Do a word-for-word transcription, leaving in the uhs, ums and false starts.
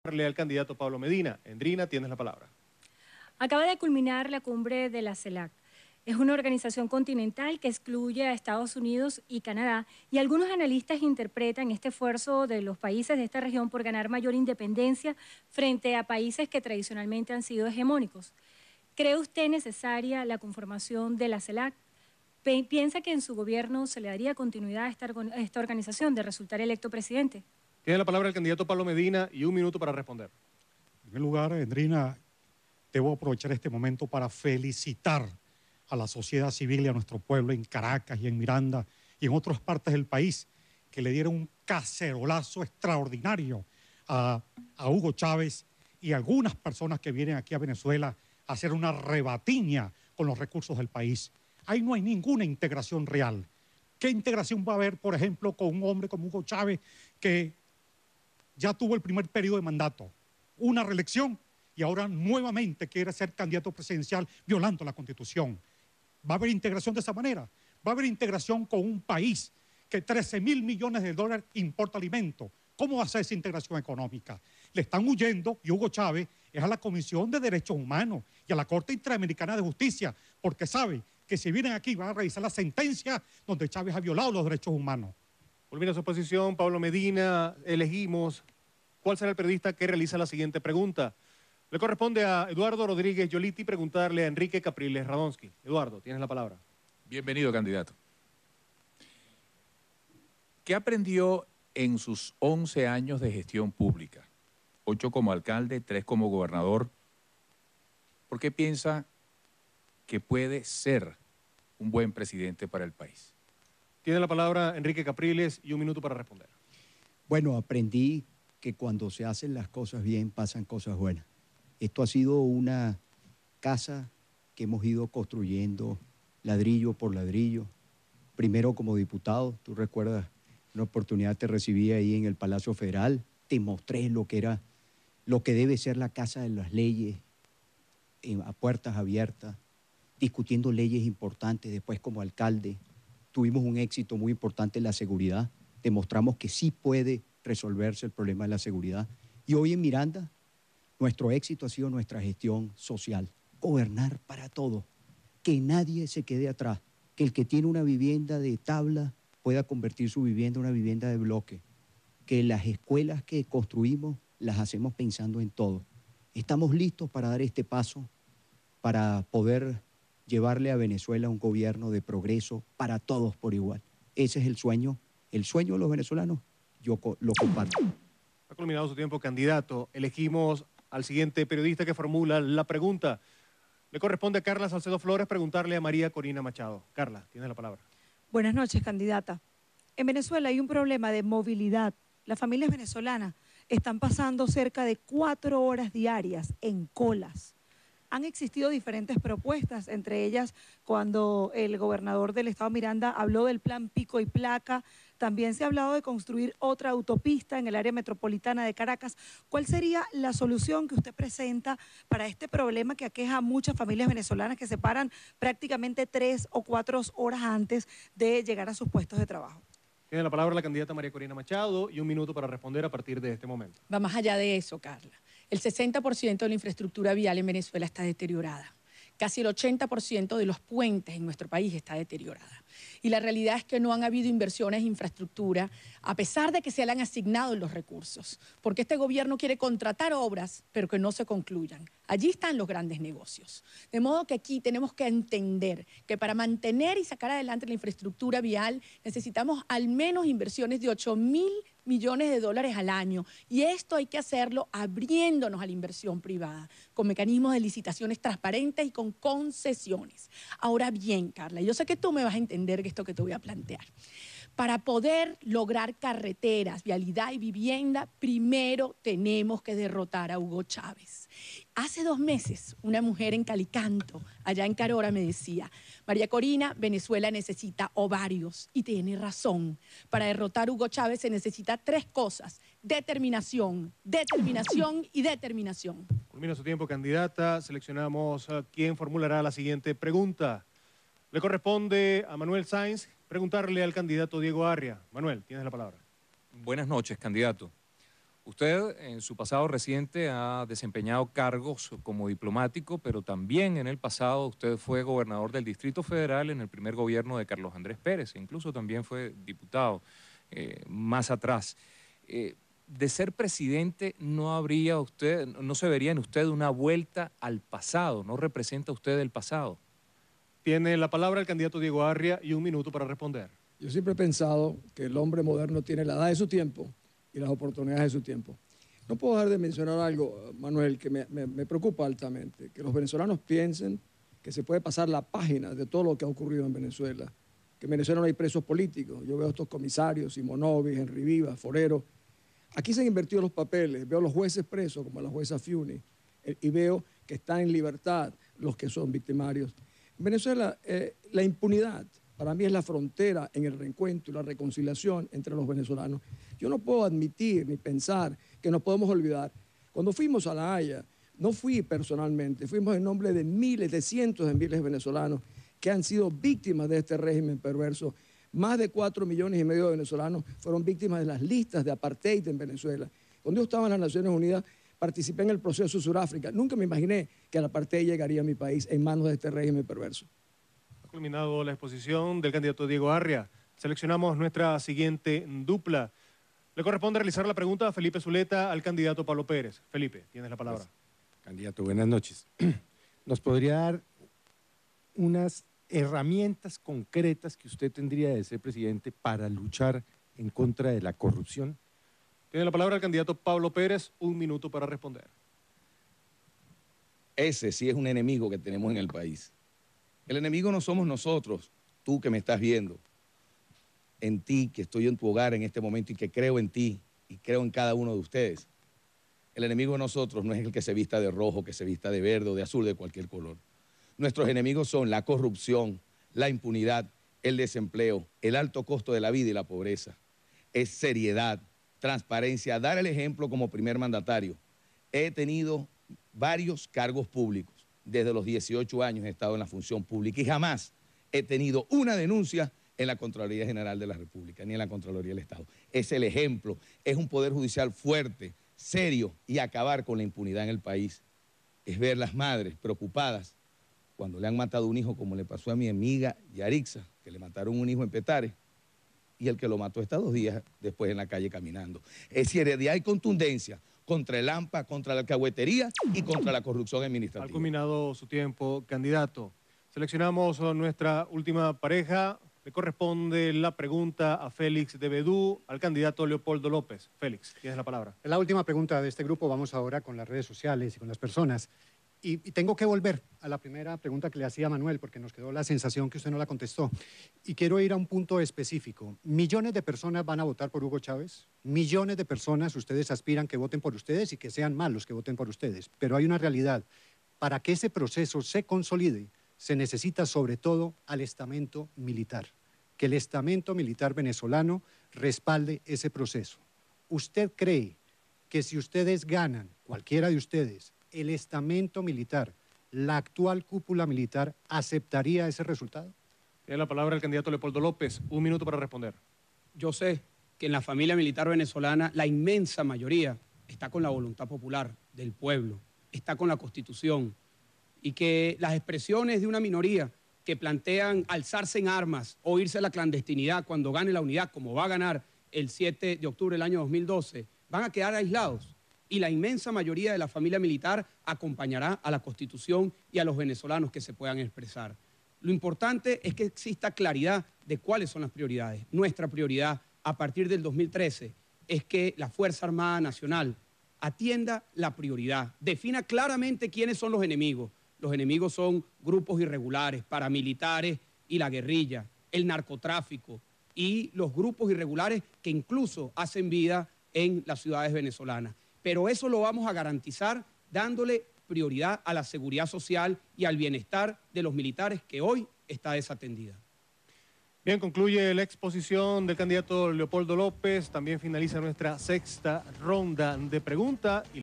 Al candidato Pablo Medina. Endrina, tienes la palabra. Acaba de culminar la cumbre de la CELAC. Es una organización continental que excluye a Estados Unidos y Canadá, y algunos analistas interpretan este esfuerzo de los países de esta región por ganar mayor independencia frente a países que tradicionalmente han sido hegemónicos. ¿Cree usted necesaria la conformación de la CELAC? ¿Piensa que en su gobierno se le daría continuidad a esta, a esta organización de resultar electo presidente? Tiene la palabra el candidato Pablo Medina y un minuto para responder. En primer lugar, Endrina, debo aprovechar este momento para felicitar a la sociedad civil y a nuestro pueblo en Caracas y en Miranda y en otras partes del país que le dieron un cacerolazo extraordinario a, a Hugo Chávez y a algunas personas que vienen aquí a Venezuela a hacer una rebatiña con los recursos del país. Ahí no hay ninguna integración real. ¿Qué integración va a haber, por ejemplo, con un hombre como Hugo Chávez que ya tuvo el primer periodo de mandato, una reelección y ahora nuevamente quiere ser candidato presidencial violando la Constitución? ¿Va a haber integración de esa manera? ¿Va a haber integración con un país que trece mil millones de dólares importa alimentos? ¿Cómo va a ser esa integración económica? Le están huyendo, y Hugo Chávez, es a la Comisión de Derechos Humanos y a la Corte Interamericana de Justicia, porque sabe que si vienen aquí van a revisar la sentencia donde Chávez ha violado los derechos humanos. Culmina su exposición, Pablo Medina. Elegimos cuál será el periodista que realiza la siguiente pregunta. Le corresponde a Eduardo Rodríguez Yoliti preguntarle a Enrique Capriles Radonsky. Eduardo, tienes la palabra. Bienvenido, candidato. ¿Qué aprendió en sus once años de gestión pública? ocho como alcalde, tres como gobernador. ¿Por qué piensa que puede ser un buen presidente para el país? Tiene la palabra Enrique Capriles y un minuto para responder. Bueno, aprendí que cuando se hacen las cosas bien pasan cosas buenas. Esto ha sido una casa que hemos ido construyendo ladrillo por ladrillo. Primero como diputado, tú recuerdas, una oportunidad te recibí ahí en el Palacio Federal, te mostré lo que era, lo que debe ser la Casa de las Leyes, eh, a puertas abiertas, discutiendo leyes importantes. Después como alcalde tuvimos un éxito muy importante en la seguridad, demostramos que sí puede resolverse el problema de la seguridad. Y hoy en Miranda, nuestro éxito ha sido nuestra gestión social, gobernar para todos, que nadie se quede atrás, que el que tiene una vivienda de tabla pueda convertir su vivienda en una vivienda de bloque, que las escuelas que construimos las hacemos pensando en todo. Estamos listos para dar este paso, para poder llevarle a Venezuela un gobierno de progreso para todos por igual. Ese es el sueño, el sueño de los venezolanos, yo lo comparto. Ha culminado su tiempo, candidato. Elegimos al siguiente periodista que formula la pregunta. Le corresponde a Carla Salcedo Flores preguntarle a María Corina Machado. Carla, tienes la palabra. Buenas noches, candidata. En Venezuela hay un problema de movilidad. Las familias venezolanas están pasando cerca de cuatro horas diarias en colas. Han existido diferentes propuestas, entre ellas cuando el gobernador del estado Miranda habló del plan Pico y Placa. También se ha hablado de construir otra autopista en el área metropolitana de Caracas. ¿Cuál sería la solución que usted presenta para este problema que aqueja a muchas familias venezolanas que se paran prácticamente tres o cuatro horas antes de llegar a sus puestos de trabajo? Tiene la palabra la candidata María Corina Machado y un minuto para responder a partir de este momento. Va más allá de eso, Carla. El sesenta por ciento de la infraestructura vial en Venezuela está deteriorada. Casi el ochenta por ciento de los puentes en nuestro país está deteriorada. Y la realidad es que no han habido inversiones en infraestructura, a pesar de que se le han asignado los recursos, porque este gobierno quiere contratar obras, pero que no se concluyan. Allí están los grandes negocios. De modo que aquí tenemos que entender que para mantener y sacar adelante la infraestructura vial necesitamos al menos inversiones de ocho mil millones de dólares al año, y esto hay que hacerlo abriéndonos a la inversión privada, con mecanismos de licitaciones transparentes y con concesiones. Ahora bien, Carla, yo sé que tú me vas a entender esto que te voy a plantear. Para poder lograr carreteras, vialidad y vivienda, primero tenemos que derrotar a Hugo Chávez. Hace dos meses, una mujer en Calicanto, allá en Carora, me decía: María Corina, Venezuela necesita ovarios. Y tiene razón. Para derrotar a Hugo Chávez se necesita tres cosas: determinación, determinación y determinación. Culmina su tiempo, candidata. Seleccionamos a quién formulará la siguiente pregunta. Le corresponde a Manuel Sáenz preguntarle al candidato Diego Arria. Manuel, tienes la palabra. Buenas noches, candidato. Usted en su pasado reciente ha desempeñado cargos como diplomático, pero también en el pasado usted fue gobernador del Distrito Federal en el primer gobierno de Carlos Andrés Pérez, e incluso también fue diputado eh, más atrás. Eh, de ser presidente, ¿no habría usted, no se vería en usted una vuelta al pasado? ¿No representa usted el pasado? Tiene la palabra el candidato Diego Arria y un minuto para responder. Yo siempre he pensado que el hombre moderno tiene la edad de su tiempo y las oportunidades de su tiempo. No puedo dejar de mencionar algo, Manuel, que me, me, me preocupa altamente, que los venezolanos piensen que se puede pasar la página de todo lo que ha ocurrido en Venezuela, que en Venezuela no hay presos políticos. Yo veo a estos comisarios, Simonovic, Henry Vivas, Forero. Aquí se han invertido los papeles, veo a los jueces presos, como la jueza Fiuni, y veo que están en libertad los que son victimarios. En Venezuela, eh, la impunidad para mí es la frontera en el reencuentro y la reconciliación entre los venezolanos. Yo no puedo admitir ni pensar que nos podemos olvidar. Cuando fuimos a La Haya, no fui personalmente, fuimos en nombre de miles, de cientos de miles de venezolanos que han sido víctimas de este régimen perverso. Más de cuatro millones y medio de venezolanos fueron víctimas de las listas de apartheid en Venezuela. Cuando yo estaba en las Naciones Unidas, participé en el proceso de Sudáfrica. Nunca me imaginé que el apartheid llegaría a mi país en manos de este régimen perverso. Ha culminado la exposición del candidato Diego Arria. Seleccionamos nuestra siguiente dupla. Le corresponde realizar la pregunta a Felipe Zuleta al candidato Pablo Pérez. Felipe, tienes la palabra. Gracias. Candidato, buenas noches. ¿Nos podría dar unas herramientas concretas que usted tendría de ser presidente para luchar en contra de la corrupción? Tiene la palabra el candidato Pablo Pérez, un minuto para responder. Ese sí es un enemigo que tenemos en el país. El enemigo no somos nosotros, tú que me estás viendo, en ti, que estoy en tu hogar en este momento y que creo en ti y creo en cada uno de ustedes. El enemigo de nosotros no es el que se vista de rojo, que se vista de verde o de azul, de cualquier color. Nuestros enemigos son la corrupción, la impunidad, el desempleo, el alto costo de la vida y la pobreza. Es seriedad, transparencia, dar el ejemplo como primer mandatario. He tenido varios cargos públicos. Desde los dieciocho años he estado en la función pública y jamás he tenido una denuncia en la Contraloría General de la República, ni en la Contraloría del Estado. Es el ejemplo, es un poder judicial fuerte, serio y acabar con la impunidad en el país. Es ver las madres preocupadas cuando le han matado un hijo, como le pasó a mi amiga Yarixa, que le mataron un hijo en Petare, y el que lo mató está dos días después en la calle caminando. Es seriedad y contundencia contra el AMPA, contra la alcahuetería y contra la corrupción administrativa. Ha culminado su tiempo, candidato. Seleccionamos a nuestra última pareja. Le corresponde la pregunta a Félix de Bedú, al candidato Leopoldo López. Félix, tienes la palabra. En la última pregunta de este grupo vamos ahora con las redes sociales y con las personas. Y, y tengo que volver a la primera pregunta que le hacía a Manuel, porque nos quedó la sensación que usted no la contestó. Y quiero ir a un punto específico. ¿Millones de personas van a votar por Hugo Chávez? Millones de personas, ustedes aspiran que voten por ustedes y que sean malos que voten por ustedes. Pero hay una realidad. Para que ese proceso se consolide, se necesita sobre todo al estamento militar. Que el estamento militar venezolano respalde ese proceso. ¿Usted cree que si ustedes ganan, cualquiera de ustedes, el estamento militar, la actual cúpula militar, aceptaría ese resultado? Tiene la palabra el candidato Leopoldo López. Un minuto para responder. Yo sé que en la familia militar venezolana la inmensa mayoría está con la voluntad popular del pueblo, está con la Constitución, y que las expresiones de una minoría que plantean alzarse en armas o irse a la clandestinidad cuando gane la unidad, como va a ganar el siete de octubre del año dos mil doce, van a quedar aislados. Y la inmensa mayoría de la familia militar acompañará a la Constitución y a los venezolanos que se puedan expresar. Lo importante es que exista claridad de cuáles son las prioridades. Nuestra prioridad a partir del dos mil trece es que la Fuerza Armada Nacional atienda la prioridad, defina claramente quiénes son los enemigos. Los enemigos son grupos irregulares, paramilitares y la guerrilla, el narcotráfico y los grupos irregulares que incluso hacen vida en las ciudades venezolanas. Pero eso lo vamos a garantizar dándole prioridad a la seguridad social y al bienestar de los militares que hoy está desatendida. Bien, concluye la exposición del candidato Leopoldo López. También finaliza nuestra sexta ronda de preguntas.